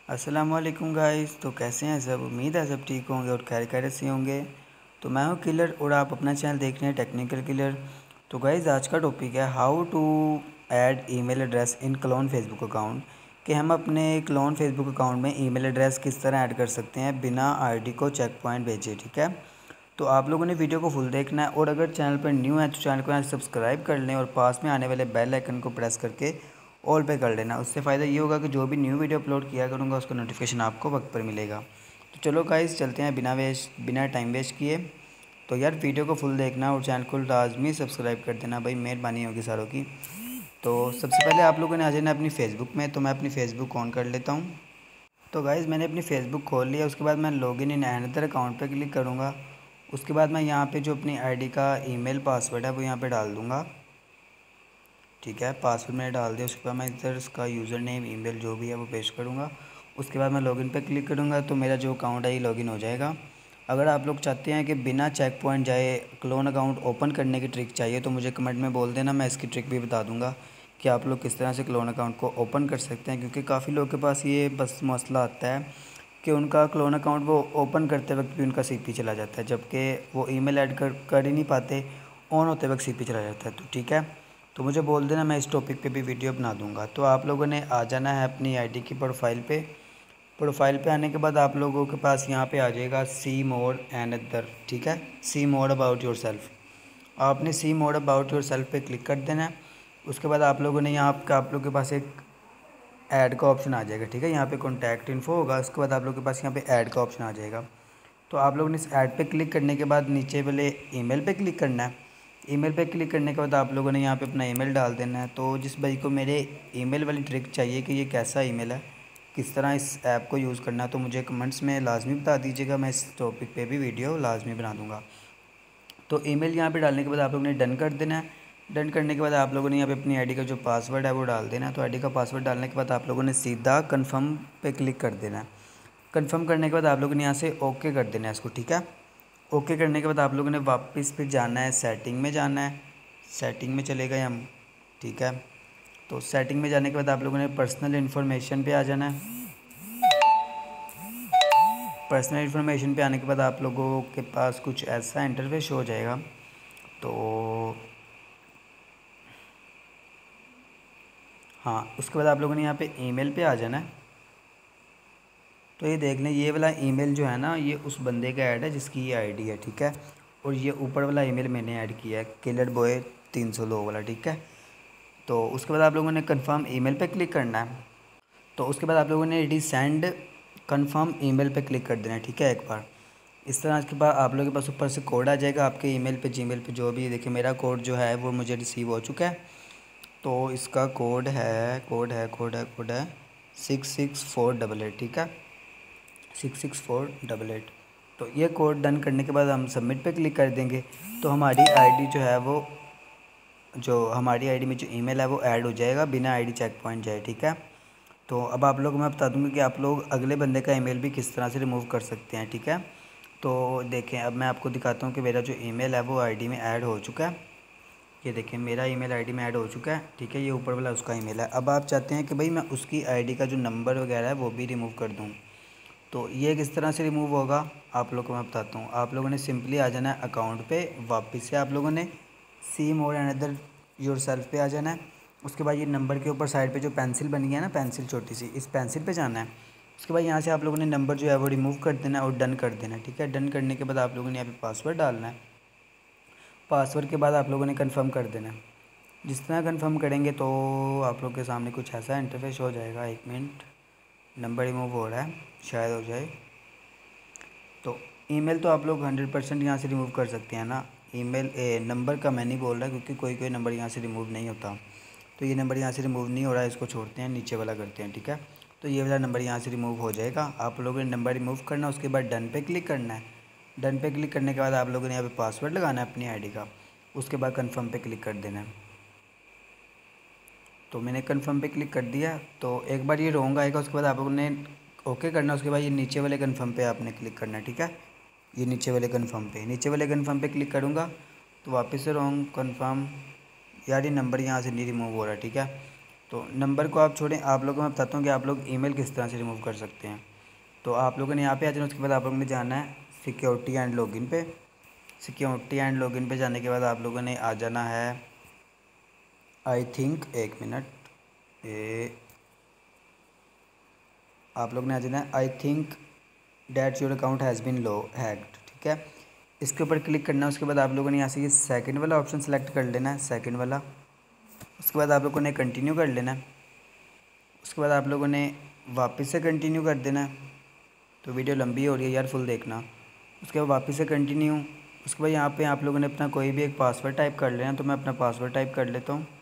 अस्सलामुअलैकुम गाइस। तो कैसे हैं सब? उम्मीद है सब ठीक होंगे और खैर से होंगे। तो मैं हूं किलर और आप अपना चैनल देख रहे हैं टेक्निकल किलर। तो गाइस आज का टॉपिक है how to add email address in clone Facebook account, कि हम अपने क्लोन फेसबुक अकाउंट में ईमेल एड्रेस किस तरह ऐड कर सकते हैं बिना आईडी को चेक पॉइंट भेजे। ठीक है, तो आप लोगों ने वीडियो को फुल देखना है और अगर चैनल पर न्यू है तो चैनल को यहाँ सब्सक्राइब कर लें और पास में आने वाले बेल आइकन को प्रेस करके ऑल पे कर लेना। उससे फ़ायदा ये होगा कि जो भी न्यू वीडियो अपलोड किया करूँगा उसका नोटिफिकेशन आपको वक्त पर मिलेगा। तो चलो गाइस चलते हैं बिना टाइम वेस्ट किए। तो यार वीडियो को फुल देखना और चैनल को लाजमी सब्सक्राइब कर देना भाई, मेहरबानी होगी सारों की। तो सबसे पहले आप लोगों ने आ जाना अपनी फ़ेसबुक में। तो मैं अपनी फ़ेसबुक ऑन कर लेता हूँ। तो गाइज़ मैंने अपनी फ़ेसबुक खोल लिया। उसके बाद मैं लॉगिन इन अनदर अकाउंट पे क्लिक करूँगा। उसके बाद मैं यहाँ पे जो अपनी आईडी का ईमेल पासवर्ड है वो यहाँ पे डाल दूँगा। ठीक है, पासवर्ड मैंने डाल दिया। उसके बाद मैं इधर इसका यूज़र नेम ईमेल जो भी है वो पेश करूँगा। उसके बाद मैं लॉगिन पे क्लिक करूँगा तो मेरा जो अकाउंट है ये लॉगिन हो जाएगा। अगर आप लोग चाहते हैं कि बिना चेक पॉइंट जाए क्लोन अकाउंट ओपन करने की ट्रिक चाहिए तो मुझे कमेंट में बोल देना, मैं इसकी ट्रिक भी बता दूँगा कि आप लोग किस तरह से क्लोन अकाउंट को ओपन कर सकते हैं। क्योंकि काफ़ी लोगों के पास ये बस मसला आता है कि उनका क्लोन अकाउंट वो ओपन करते वक्त भी उनका सीपी चला जाता है, जबकि वो ईमेल ऐड कर ही नहीं पाते, ऑन होते वक्त सीपी चला जाता है। तो ठीक है, तो मुझे बोल देना, मैं इस टॉपिक पे भी वीडियो बना दूंगा। तो आप लोगों ने आ जाना है अपनी आईडी की प्रोफाइल पे। प्रोफाइल पे आने के बाद आप लोगों के पास यहाँ पे आ जाएगा सी मोर एंड अदर। ठीक है, see more about yourself. आपने see more about yourself पे क्लिक कर देना है। उसके बाद आप लोगों ने यहाँ का आप लोगों के पास एक ऐड का ऑप्शन आ जाएगा। ठीक है, यहाँ पे कॉन्टैक्ट इन्फो होगा। उसके बाद आप लोगों के पास यहाँ पे ऐड का ऑप्शन आ जाएगा। तो आप लोगों ने इस ऐड पे क्लिक करने के बाद नीचे वाले ईमेल पे क्लिक करना है। ईमेल पे क्लिक करने के बाद आप लोगों ने यहाँ पे अपना ईमेल डाल देना है। तो जिस भाई को मेरे ईमेल वाली ट्रिक चाहिए कि ये कैसा ईमेल है, किस तरह इस ऐप को यूज़ करना है, तो मुझे कमेंट्स में लाजमी बता दीजिएगा, मैं इस टॉपिक पे भी वीडियो लाजमी बना दूँगा। तो ईमेल यहाँ पे डालने के बाद आप लोगों ने डन कर देना है। डन करने के बाद आप लोगों ने यहाँ पे अपनी आईडी का जो पासवर्ड है वो डाल देना है। तो आईडी का पासवर्ड डालने के बाद आप लोगों ने सीधा कन्फर्म पे क्लिक कर देना है। कन्फर्म करने के बाद आप लोगों ने यहाँ से ओके कर देना है इसको। ठीक है, ओके करने के बाद आप लोगों ने वापस फिर जाना है, सेटिंग में जाना है। सेटिंग में चले गए हम। ठीक है, तो सेटिंग में जाने के बाद आप लोगों ने पर्सनल इन्फॉर्मेशन पे आ जाना है। पर्सनल इन्फॉर्मेशन पे आने के बाद आप लोगों के पास कुछ ऐसा इंटरफेस हो जाएगा। तो हाँ, उसके बाद आप लोगों ने यहाँ पे ईमेल पे आ जाना है। तो ये देख लें, ये वाला ईमेल जो है ना ये उस बंदे का ऐड है जिसकी ये आईडी है। ठीक है, और ये ऊपर वाला ईमेल मैंने ऐड किया है, किलर बॉय 302 वाला। ठीक है, तो उसके बाद आप लोगों ने कंफर्म ईमेल पे क्लिक करना है। तो उसके बाद आप लोगों ने रिसेंड कंफर्म ईमेल पे क्लिक कर देना है। ठीक है, एक बार इस तरह के बाद आप लोगों के पास ऊपर से कोड आ जाएगा आपके ईमेल पे, जीमेल पे, जो भी। देखिए मेरा कोड जो है वो मुझे रिसीव हो चुका है। तो इसका कोड है 66488। ठीक है, 66488। तो ये कोड डन करने के बाद हम सबमिट पे क्लिक कर देंगे। तो हमारी आईडी जो है वो, जो हमारी आईडी में जो ईमेल है वो ऐड हो जाएगा बिना आईडी चेक पॉइंट जाए। ठीक है, तो अब आप लोग, मैं बता दूंगा कि आप लोग अगले बंदे का ईमेल भी किस तरह से रिमूव कर सकते हैं। ठीक है, तो देखें अब मैं आपको दिखाता हूँ कि मेरा जो ईमेल है वो आईडी में ऐड हो चुका है। ये देखें मेरा ईमेल आईडी में ऐड हो चुका है। ठीक है, ये ऊपर वाला उसका ईमेल है। अब आप चाहते हैं कि भाई मैं उसकी आईडी का जो नंबर वगैरह है वो भी रिमूव कर दूँ। तो ये किस तरह से रिमूव होगा आप लोग को मैं बताता हूँ। आप लोगों ने सिंपली आ जाना है अकाउंट पे, वापस से आप लोगों ने see more another yourself पे आ जाना है। उसके बाद ये नंबर के ऊपर साइड पे जो पेंसिल बनी है ना, पेंसिल छोटी सी, इस पेंसिल पे जाना है। उसके बाद यहाँ से आप लोगों ने नंबर जो है वो रिमूव कर देना है और डन कर देना है। ठीक है, डन करने के बाद आप लोगों ने यहाँ पे पासवर्ड डालना है। पासवर्ड के बाद आप लोगों ने कन्फर्म कर देना है। जिस तरह कन्फर्म करेंगे तो आप लोग के सामने कुछ ऐसा इंटरफेस हो जाएगा। एक मिनट, नंबर रिमूव हो रहा है, शायद हो जाए। तो ईमेल तो आप लोग 100% यहाँ से रिमूव कर सकते हैं ना। ईमेल नंबर का मैं नहीं बोल रहा क्योंकि कोई कोई नंबर यहाँ से रिमूव नहीं होता। तो ये नंबर यहाँ से रिमूव नहीं हो रहा है, इसको छोड़ते हैं, नीचे वाला करते हैं। ठीक है, तो ये वाला नंबर यहाँ से रिमूव हो जाएगा। आप लोगों ने नंबर रिमूव करना, उसके बाद डन पे क्लिक करना है। डन पे क्लिक करने के बाद आप लोगों ने यहाँ पे पासवर्ड लगाना है अपनी आईडी का। उसके बाद कन्फर्म पे क्लिक कर देना है। तो मैंने कन्फर्म पे क्लिक कर दिया। तो एक बार ये रॉन्ग आएगा, उसके बाद आप लोगों ने ओके करना। उसके बाद ये नीचे वाले कन्फर्म पे आपने क्लिक करना है। ठीक है, ये नीचे वाले कन्फर्म पे क्लिक करूँगा तो वापस से रॉन्ग कन्फर्म। यार ये नंबर यहाँ से नहीं रिमूव हो रहा। ठीक है, तो नंबर को आप छोड़ें, आप लोगों को मैं बताता हूँ कि आप लोग ईमेल किस तरह से रिमूव कर सकते हैं। तो आप लोगों ने यहाँ पे आ जाना, उसके बाद आप लोगों ने जाना है सिक्योरिटी एंड लॉगिन पे। सिक्योरिटी एंड लॉगिन पे जाने के बाद आप लोगों ने आ जाना है, आई थिंक एक मिनट, आप लोग ने आ जाना है I think that your account has been लो हैक्ड, ठीक है। इसके ऊपर क्लिक करना है। उसके बाद आप लोगों ने यहाँ से ये सेकंड वाला ऑप्शन सेलेक्ट कर लेना है, सेकंड वाला। उसके बाद आप लोगों ने कंटिन्यू कर लेना है। उसके बाद आप लोगों ने वापस से कंटिन्यू कर देना है। तो वीडियो लंबी हो रही है यार, फुल देखना। उसके बाद वापस से कंटिन्यू। उसके बाद यहाँ पे आप लोगों ने अपना कोई भी एक पासवर्ड टाइप कर लेना। तो मैं अपना पासवर्ड टाइप कर लेता हूँ।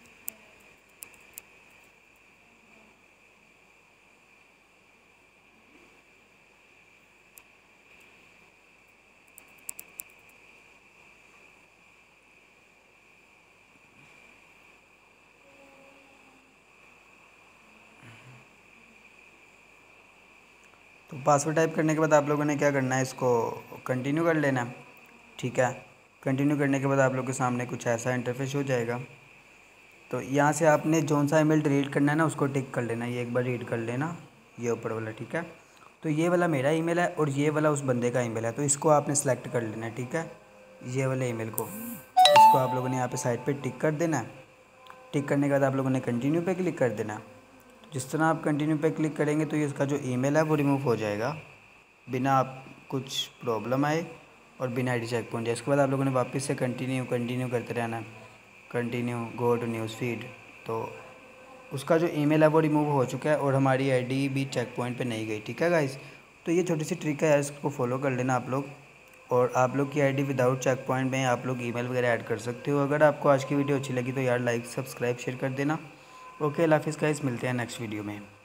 तो पासवर्ड टाइप करने के बाद आप लोगों ने क्या करना है, इसको कंटिन्यू कर लेना है, ठीक है। कंटिन्यू करने के बाद आप लोग के सामने कुछ ऐसा इंटरफेस हो जाएगा। तो यहाँ से आपने जौन सा ईमेल डिलीट करना है ना, उसको टिक कर लेना। ये एक बार रीड कर लेना, ये ऊपर वाला, ठीक है। तो ये वाला मेरा ईमेल है और ये वाला उस बंदे का ईमेल है। तो इसको आपने सेलेक्ट कर लेना है, ठीक है। ये वाले ईमेल को, इसको आप लोगों ने यहाँ पे साइड पे टिक कर देना है। टिक करने के बाद आप लोगों ने कंटिन्यू पे क्लिक कर देना है। जिस तरह आप कंटिन्यू पे क्लिक करेंगे तो ये इसका जो ईमेल है वो रिमूव हो जाएगा, बिना आप कुछ प्रॉब्लम आए और बिना आईडी चेक पॉइंट। इसके बाद आप लोगों ने वापस से कंटिन्यू करते रहना है, continue go to news feed. तो उसका जो ईमेल है वो रिमूव हो चुका है और हमारी आईडी भी चेक पॉइंट पे नहीं गई, ठीक है गाइस। तो ये छोटी सी ट्रिक है यार, इसको फॉलो कर लेना आप लोग, और आप लोग की आईडी विदाउट चेक पॉइंट में आप लोग ईमेल वगैरह ऐड कर सकते हो। अगर आपको आज की वीडियो अच्छी लगी तो यार लाइक सब्सक्राइब शेयर कर देना। ओके, अल्लाह हाफिज़ गाइस, मिलते हैं नेक्स्ट वीडियो में।